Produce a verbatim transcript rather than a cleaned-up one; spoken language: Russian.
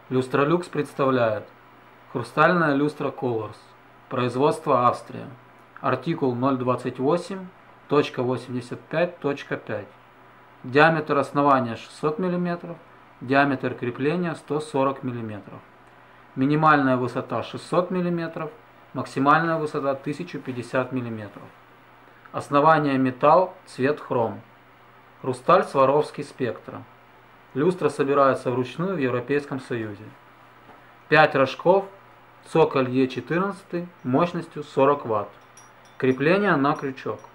Люстролюкс представляет хрустальная люстра Colors, производство Австрия, артикул ноль двадцать восемь точка восемьдесят пять точка пять, диаметр основания шестьсот миллиметров, диаметр крепления сто сорок миллиметров, минимальная высота шестьсот миллиметров, максимальная высота тысяча пятьдесят миллиметров. Основание металл, цвет хром. Хрусталь Сваровский спектра. Люстра собирается вручную в Европейском Союзе. пять рожков, цоколь Е четырнадцать мощностью сорок ватт. Крепление на крючок.